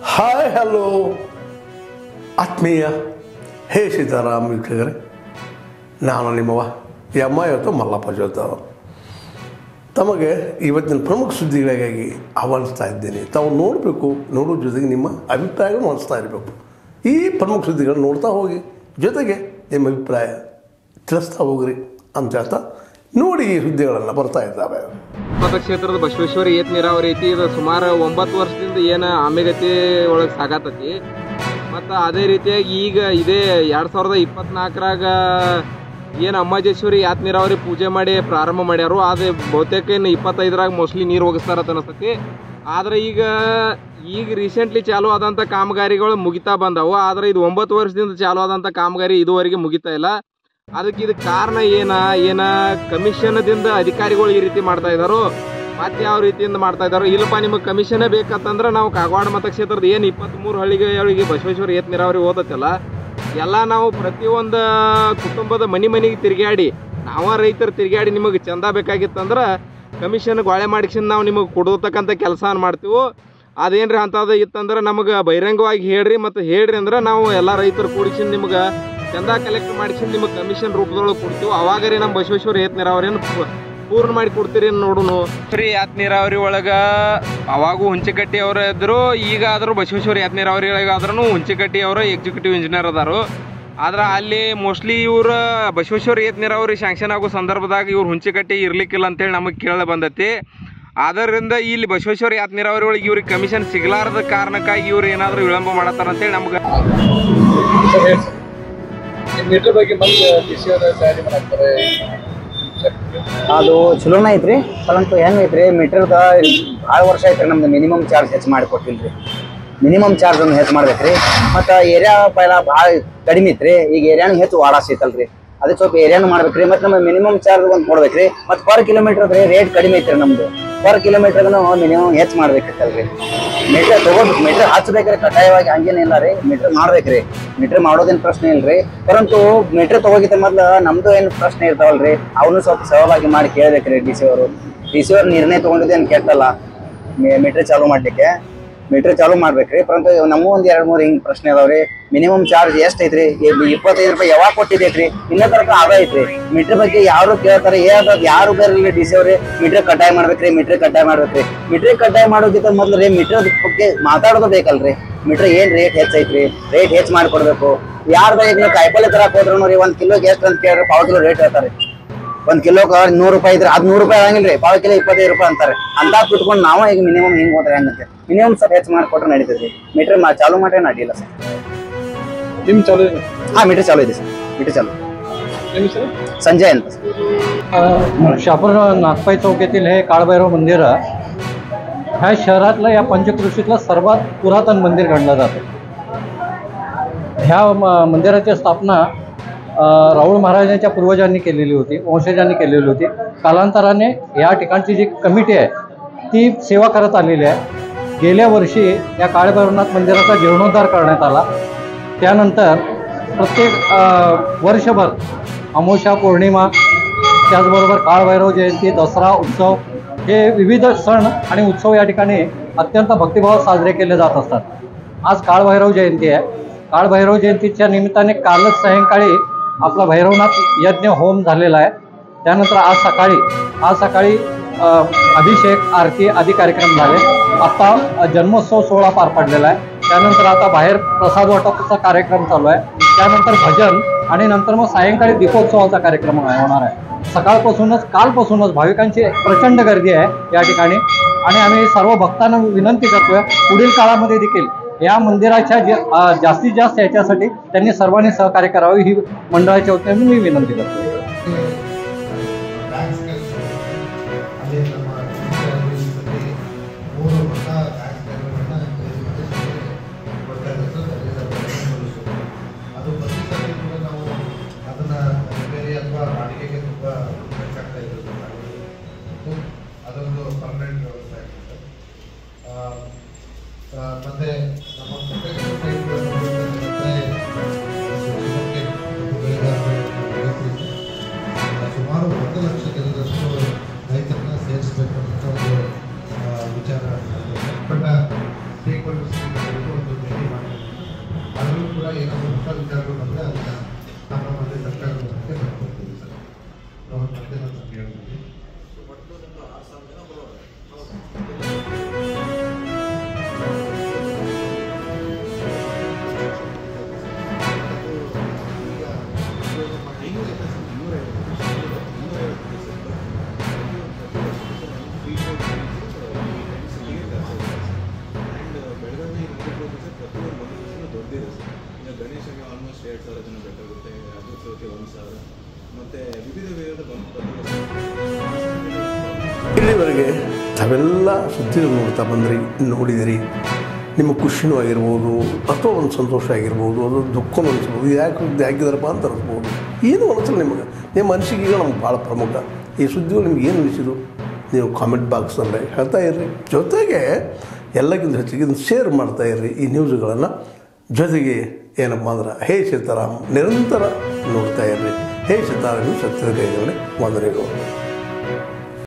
Hi hello ಆತ್ಮೀಯ ಹೇ ಸೀತಾರಾಮ್ ವೀಕ್ಷಕರೇ, ನಾನು ನಿಮ್ಮವ ಇವತ್ತು ಮಲ್ಲಪ್ಪ ಜೋತಾವ್ ತಮಗೆ ಇವತ್ತಿನ ಪ್ರಮುಖ ಸುದ್ದಿಗಳಿಗಾಗಿ ಆಹ್ವಾನಿಸ್ತಾ ಇದ್ದೇನೆ. ತಾವು ನೋಡಬೇಕು, ನೋಡೋ ಜೊತೆಗೆ ನಿಮ್ಮ ಅಭಿಪ್ರಾಯಗಳನ್ನು ಹಂಚ್ತಾ ಇರಬೇಕು. ಈ ಪ್ರಮುಖ ಸುದ್ದಿಗಳನ್ನು ನೋಡ್ತಾ ಹೋಗಿ, ಜೊತೆಗೆ ನಿಮ್ಮ ಅಭಿಪ್ರಾಯ ತಿಳಿಸ್ತಾ ಹೋಗ್ರಿ ಅಂತ ಹೇಳ್ತಾ ನೋಡಿ ಈ ಸುದ್ದಿಗಳೆಲ್ಲ ಬರ್ತಾ ಇದ್ದಾವೆ. ಮತಕ್ಷೇತ್ರದ ಬಸವೇಶ್ವರ ಏತ್ ನೀರಾವರಿ ಐತಿ. ಇದು ಸುಮಾರು 9 ವರ್ಷದಿಂದ ಏನು ಆಮೆಗತಿ ಒಳಗೆ ಸಾಗತೈತಿ. ಮತ್ತು ಅದೇ ರೀತಿಯಾಗಿ ಈಗ ಇದೇ 2024ರಾಗ ಏನು ಅಮ್ಮಾಜೇಶ್ವರಿ ಯಾತ್ ನೀರಾವರಿ ಪೂಜೆ ಮಾಡಿ ಪ್ರಾರಂಭ ಮಾಡ್ಯಾರು. ಅದು ಬಹುತೇಕ ಇನ್ನು 25ರಾಗ ಮೋಸ್ಟ್ಲಿ ನೀರು ಹೋಗಿಸ್ತಾರತ್ತ ಅನಿಸ್ತೈತಿ. ಆದರೆ ಈಗ ರೀಸೆಂಟ್ಲಿ ಚಾಲು ಆದಂಥ ಕಾಮಗಾರಿಗಳು ಮುಗಿತಾ ಬಂದವು. ಆದರೆ ಇದು 9 ವರ್ಷದಿಂದ ಚಾಲು ಆದಂಥ ಕಾಮಗಾರಿ ಇದುವರೆಗೆ ಮುಗಿತಾ ಇಲ್ಲ. ಇದಕ್ಕೆ ಕಾರಣ ಏನ ಕಮಿಷನ್ದಿಂದ ಅಧಿಕಾರಿಗಳು ಈ ರೀತಿ ಮಾಡ್ತಾ ಇದ್ದಾರೋ, ಮತ್ತೆ ಯಾವ ರೀತಿಯಿಂದ ಮಾಡ್ತಾ ಇದ್ದಾರೋ. ಇಲ್ಲಪ್ಪ ನಿಮಗೆ ಕಮಿಷನ್ನೇ ಬೇಕಂತಂದ್ರೆ ನಾವು ಕಾಗವಾಡ ಮತಕ್ಷೇತ್ರದ ಏನು 23 ಹಳ್ಳಿಗಳಿಗೆ ಬಸವೇಶ್ವರ ಏತ್ ನೀರಾವರಿ ಓದತ್ತಲ್ಲ, ಎಲ್ಲ ನಾವು ಪ್ರತಿಯೊಂದು ಕುಟುಂಬದ ಮನೆಗೆ ತಿರುಗಾಡಿ, ನಾವ ರೈತರು ತಿರುಗಾಡಿ ನಿಮಗೆ ಚಂದ ಬೇಕಾಗಿತ್ತಂದ್ರೆ ಕಮಿಷನ್ ಗೋಳೆ ಮಾಡಿಸಿಂದ ನಾವು ನಿಮಗೆ ಕೊಡತಕ್ಕಂಥ ಕೆಲಸ ಮಾಡ್ತೀವಿ. ಅದೇನ್ರಿ ಅಂಥದ್ದು ಇತ್ತಂದ್ರೆ ನಮಗೆ ಬಹಿರಂಗವಾಗಿ ಹೇಳ್ರಿ, ಮತ್ತು ಹೇಳ್ರಿ ಅಂದ್ರೆ ನಾವು ಎಲ್ಲ ರೈತರು ಕೂಡಿಸಿ ನಿಮ್ಗೆ ಚಂದ ಕಲೆಕ್ಟ್ ಮಾಡಿಸಿ ನಿಮಗೆ ಕಮಿಷನ್ ರೂಪದೊಳಗೆ ಕೊಡ್ತೀವಿ. ಅವಾಗರೇ ನಮ್ಮ ಬಸವೇಶ್ವರ ಏತ್ ನೀರಾವರಿಯನ್ನು ಪೂರ್ಣ ಮಾಡಿ ಕೊಡ್ತೀರಿ ನೋಡುನು. ಫ್ರೀ ಯಾತ್ ನೀರಾವರಿ ಒಳಗೆ ಅವಾಗೂ ಹುಂಚಿಕಟ್ಟಿ ಅವರು ಇದ್ರು, ಈಗ ಆದರೂ ಬಸವೇಶ್ವರ ಯಾತ್ ನೀರಾವರಿ ಒಳಗಾದ್ರೂ ಹುಂಚಿಕಟ್ಟಿ ಅವರು ಎಕ್ಸಿಕ್ಯೂಟಿವ್ ಇಂಜಿನಿಯರ್ ಅದಾರು. ಆದ್ರೆ ಅಲ್ಲಿ ಮೋಸ್ಟ್ಲಿ ಇವ್ರು ಬಸವೇಶ್ವರ ಏತ್ ನೀರಾವರಿ ಶಾಂಕ್ಷನ್ ಆಗೋ ಸಂದರ್ಭದಾಗ ಇವ್ರು ಹುಂಚಿಕಟ್ಟಿ ಇರ್ಲಿಕ್ಕಿಲ್ಲ ಅಂತೇಳಿ ನಮಗೆ ಕೇಳಿ ಬಂದೈತಿ. ಆದ್ದರಿಂದ ಇಲ್ಲಿ ಬಸವೇಶ್ವರ ಯಾತ್ ನೀರಾವರಿ ಒಳಗೆ ಇವ್ರಿಗೆ ಕಮಿಷನ್ ಸಿಗ್ಲಾರದ ಕಾರಣಕ್ಕಾಗಿ ಇವ್ರು ಏನಾದರೂ ವಿಳಂಬ ಮಾಡತ್ತಾರ ಅಂತೇಳಿ ನಮ್ಗೆ ಅದು ಚಲೋನ ಐತ್ರಿ. ಪರಂತು ಹೆಂಗ್ ಐತ್ರಿ, ಮೀಟರ್ದ ಭಾಳ ವರ್ಷ ಐತ್ರಿ ನಮ್ದು ಮಿನಿಮಮ್ ಚಾರ್ಜ್ ಹೆಚ್ಚು ಮಾಡಿ ಕೊಟ್ಟಿಲ್ರಿ. ಮಿನಿಮಮ್ ಚಾರ್ಜ್ ಒಂದು ಹೆಚ್ಚು ಮಾಡ್ಬೇಕ್ರಿ. ಮತ್ತು ಏರಿಯಾ ಪೈಲ ಭಾಳ ಕಡಿಮೆ ಐತ್ರಿ. ಈಗ ಏರಿಯಾನು ಹೆಚ್ಚು ವಾಡಾಸ್ ಐತಲ್ರಿ, ಅದಕ್ಕೆ ಸ್ವಲ್ಪ ಏರಿಯಾನು ಮಾಡ್ಬೇಕ್ರಿ. ಮತ್ತು ನಮ್ಮ ಮಿನಿಮಮ್ ಚಾರ್ಜ್ ಒಂದು ಕೊಡ್ಬೇಕ್ರಿ. ಮತ್ತು ಪರ್ ಕಿಲೋಮೀಟರ್ ರೇಟ್ ಕಡಿಮೆ ಐತ್ರಿ ನಮ್ದು. ಪರ್ ಕಿಲೋಮೀಟರ್ಗೂ ಮಿನಿಮಮ್ ಹೆಚ್ಚು ಮಾಡ್ಬೇಕೈತಲ್ರಿ. ಮೀಟರ್ ತಗೋಬೇಕು, ಮೀಟರ್ ಹಚ್ಬೇಕ್ರಿ ಕಡ್ಡಾಯವಾಗಿ, ಹಂಗೇನಿಲ್ಲ ರೀ. ಮೀಟರ್ ಮಾಡ್ಬೇಕ್ರಿ, ಮೀಟರ್ ಮಾಡೋದೇನು ಪ್ರಶ್ನೆ ಇಲ್ರಿ. ಪರಂತು ಮೀಟರ್ ತಗೋಗಿತ್ತ ಮೊದ್ಲು ನಮ್ದು ಏನು ಪ್ರಶ್ನೆ ಇರ್ತಾವಲ್ರಿ, ಅವನು ಸ್ವಲ್ಪ ಸವಾಲಾಗಿ ಮಾಡಿ ಕೇಳ್ಬೇಕ್ರಿ. ಡಿ ಸಿ ಅವರು ನಿರ್ಣಯ ತಗೊಂಡಿದ್ದೇನು ಕೆಟ್ಟಲ್ಲ, ಮೀಟರ್ ಚಾಲೂ ಮಾಡ್ಲಿಕ್ಕೆ. ಮೀಟರ್ ಚಾಲೂ ಮಾಡ್ಬೇಕ್ರಿ. ಪರಂತು ನಮ್ಮ ಒಂದು 2-3 ಹಿಂಗೆ ಪ್ರಶ್ನೆ ಅದಾವ್ರಿ. ಮಿನಿಮಮ್ ಚಾರ್ಜ್ ಎಷ್ಟು ಐತ್ರಿ? 25 ರೂಪಾಯಿ ಯಾವಾಗ ಕೊಟ್ಟಿದ್ದೈತ್ರಿ? ಇನ್ನೂ ತನಕ ಆಗ ಐತ್ರಿ. ಮೀಟರ್ ಬಗ್ಗೆ ಯಾರು ಕೇಳ್ತಾರೆ, ಯಾರು ಬೇರೆ ಡಿ ಸಿ ಅವ್ರಿ ಮೀಟರ್ ಕಡ್ಡಾಯ ಮಾಡ್ಬೇಕ್ರಿ, ಮೀಟರ್ ಕಡ್ಡಾಯ ಮಾಡ್ಬೇಕ್ರಿ. ಮೀಟರ್ ಕಡ್ಡಾಯ ಮಾಡೋದಕ್ಕಿಂತ ಮೊದ್ಲು ರೀ ಮೀಟರ್ ಬಗ್ಗೆ ಮಾತಾಡೋದು ಬೇಕಲ್ರಿ. ಮೀಟರ್ ಏನ್ ರೇಟ್ ಹೆಚ್ಚೈತ್ರಿ, ರೇಟ್ ಹೆಚ್ಚು ಮಾಡ್ಕೊಡ್ಬೇಕು. ಯಾರ್ದ ಈಗ ನೀವು ಕಾಯಿಪಲ್ಲೆ ತರಕ್ ಹೋದ್ರು ರೀ, 1 ಕಿಲೋಗೆ ಎಷ್ಟು ಅಂತ ಕೇಳ್ರಿ, ಪಾವು ಕಿಲೋ ರೇಟ್ ಹೇಳ್ತಾರೆ. 1 ಕಿಲೋಗೆ 100 ರೂಪಾಯಿ ಇದ್ರೆ ಅದು 100 ರೂಪಾಯಿ ಆಗಂಗಿಲ್ರಿ, ಪಾವು ಕಿಲೋ 25 ರೂಪಾಯಿ ಅಂತಾರೆ. ಅಂತ ಕುತ್ಕೊಂಡು ನಾವು ಈಗ ಮಿನಿಮಮ್ ಹಿಂಗೆ ಹೋದ್ರೆ ಹೆಂಗಂತೆ, ಮಿನಿಮಮ್ ಸ್ವಲ್ಪ ಹೆಚ್ಚು ಮಾಡಿಕೊಟ್ರೆ ನಡೀತೈತಿ. ಮೀಟರ್ ಚಾಲೂ ಮಾಡ್ರೆ ನಡಿಲ್ಲ ಸರ್. ನಿಮ್ ಚಾಲು? ಹಾಂ, ಮೀಟರ್ ಚಾಲು ಇದೆ ಸರ್. मೀಟರ್ चालू. संजय ಅಂತ. शहापूर नागपाई चौक येथील हे काळभैरव मंदिर ह्या शहरातलं, या पंचक्रोशीतलं सर्वात पुरातन मंदिर गणलं जातं. ह्या मंदिराची स्थापना राऊळ महाराजांच्या पूर्वजांनी केलेली होती, वंशजांनी केलेली होती. कालांतराने या ठिकाणची जी कमिटी आहे ती सेवा करत आलेली आहे. गेल्या वर्षी या काळभैरवनाथ मंदिराचा जीर्णोद्धार करण्यात आला. त्यानंतर प्रत्येक वर्षभर अमावस्या, पौर्णिमा, त्याचबरोबर काळभैरव जयंती, दसरा उत्सव, हे विविध सण आणि उत्सव या ठिकाणी अत्यंत भक्तिभाव साजरे केले जात असतात. आज काळभैरव जयंती आहे. काळभैरव जयंतीच्या निमित्ताने कालच सायंकाळी आपला भैरवनाथ यज्ञ होम झालेला आहे. त्यानंतर आज सकाळी अभिषेक, आरती आदी कार्यक्रम झाले. आता जन्मोत्सव सोहळा पार पडलेला आहे. त्यानंतर आता बाहेर प्रसाद वाटपाचा कार्यक्रम चालू आहे. त्यानंतर भजन आणि नंतर मग सायंकाळी दीपोत्सवाचा कार्यक्रम होणार आहे. कालपासूनच भाविकांची प्रचंड गर्दी आहे या ठिकाणी. आणि आम्ही सर्व भक्तांना विनंती करतोय, पुढील काळामध्ये देखील या मंदिराच्या जास्तीत जास्त याच्यासाठी त्यांनी सर्वांनी सहकार्य करावे, ही मंडळाच्या वतीने मी विनंती करतो. ಅದೊಂದು ಪರ್ಮನೆಂಟ್ ವ್ಯವಸ್ಥೆ ಆಗಿರುತ್ತೆ. ಮತ್ತೆ ನಮ್ಮ ಸುಮಾರು 1 ಲಕ್ಷ ಜನರಷ್ಟು ರೈತರನ್ನ ಸೇರಿಸಬೇಕು ಅಂತ ಒಂದು ವಿಚಾರ. ಬಟ್ ಸ್ಟೇಕ್ ಹೋಲ್ಡರ್ಸ್ ಒಂದು ಭೇಟಿ ಮಾಡಿ ಅದರಲ್ಲೂ ಕೂಡ ಏನಾದರೂ ಹೊಸ ವಿಚಾರಗಳು ಬಂದರೆ ಅದನ್ನು ನಮ್ಮ ಮತ್ತೆ ಸರ್ಕಾರದ ಮಧ್ಯೆ ಬರ್ಕೊಡ್ತೀವಿ ಸರ್. ಮತ್ತೆ ನಾನು ಹೇಳ್ತೀನಿ ಗಣೇಶನಿಗೆ ಆಲ್ಮೋಸ್ಟ್ 2,000 ಜನ ಬೇಕಾಗುತ್ತೆ, ರಾಜ್ಯೋತ್ಸವಕ್ಕೆ 1,000 ಮತ್ತು ವಿವಿಧ ಇಲ್ಲಿವರೆಗೆ ತಾವೆಲ್ಲ ಸುದ್ದಿಗಳು ನೋಡ್ತಾ ಬಂದ್ರಿ, ನೋಡಿದಿರಿ. ನಿಮ್ಮ ಖುಷಿನೂ ಆಗಿರ್ಬೋದು ಅಥವಾ ಒಂದು ಸಂತೋಷ ಆಗಿರ್ಬೋದು, ಅದು ದುಃಖನೂ ಅನಿಸ್ಬೋದು. ಯಾಕೆ ಹಾಕಿದಾರಪ್ಪ ಅಂತ ಅನಿಸ್ಬೋದು, ಏನು ಅನಿಸಲ್ಲ ನಿಮಗೆ. ನಿಮ್ಮ ಅನಿಸಿಕೆಗಳು ನಮ್ಗೆ ಭಾಳ ಪ್ರಮುಖ. ಈ ಸುದ್ದಿಗಳು ನಿಮ್ಗೆ ಏನು ಅನಿಸಿದ್ರು ನೀವು ಕಾಮೆಂಟ್ ಬಾಕ್ಸಲ್ಲೇ ಹೇಳ್ತಾ ಇರ್ರಿ. ಜೊತೆಗೆ ಎಲ್ಲಕ್ಕಿಂತ ಹೆಚ್ಚಿಗೆ ಇದನ್ನು ಶೇರ್ ಮಾಡ್ತಾ ಇರ್ರಿ ಈ ನ್ಯೂಸ್ಗಳನ್ನು. ಜೊತೆಗೆ ಏನಪ್ಪ ಅಂದ್ರೆ ಹೇ ಸೀತಾರಾಮ್ ನಿರಂತರ ನೋಡ್ತಾ ಇರ್ರಿ. ಹೇ ಸೀತಾರಾಮ್ ಸತ್ಯದ ಕೈಗಳೇ ವಂದನೆಗಳು.